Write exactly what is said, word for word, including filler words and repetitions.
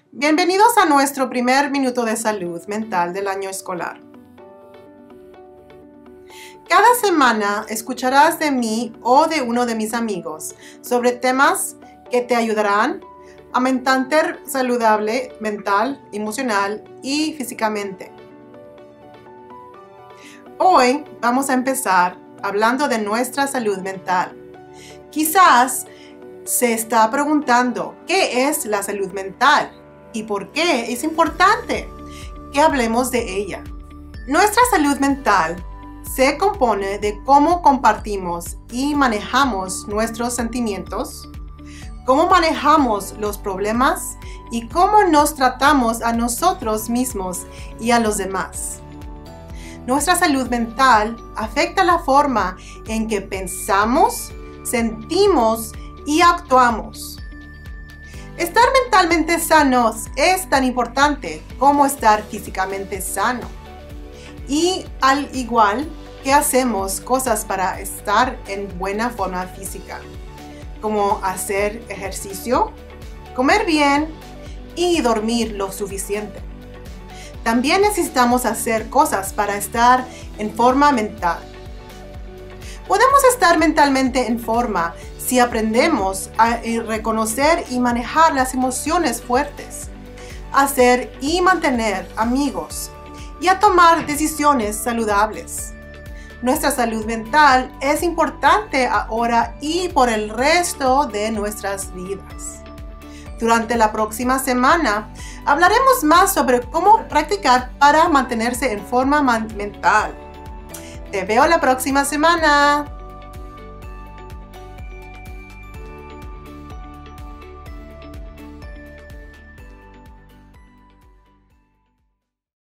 Bienvenidos a nuestro primer minuto de salud mental del año escolar. Cada semana escucharás de mí o de uno de mis amigos sobre temas que te ayudarán a mantener saludable mental, emocional y físicamente. Hoy vamos a empezar hablando de nuestra salud mental. Quizás se está preguntando, ¿qué es la salud mental? ¿Y por qué es importante que hablemos de ella? Nuestra salud mental se compone de cómo compartimos y manejamos nuestros sentimientos, cómo manejamos los problemas y cómo nos tratamos a nosotros mismos y a los demás. Nuestra salud mental afecta la forma en que pensamos, sentimos y actuamos. Estar mentalmente sanos es tan importante como estar físicamente sano. Y al igual que hacemos cosas para estar en buena forma física, como hacer ejercicio, comer bien y dormir lo suficiente. También necesitamos hacer cosas para estar en forma mental. Podemos estar mentalmente en forma si aprendemos a reconocer y manejar las emociones fuertes, a hacer y mantener amigos y a tomar decisiones saludables. Nuestra salud mental es importante ahora y por el resto de nuestras vidas. Durante la próxima semana hablaremos más sobre cómo practicar para mantenerse en forma mental. Te veo la próxima semana.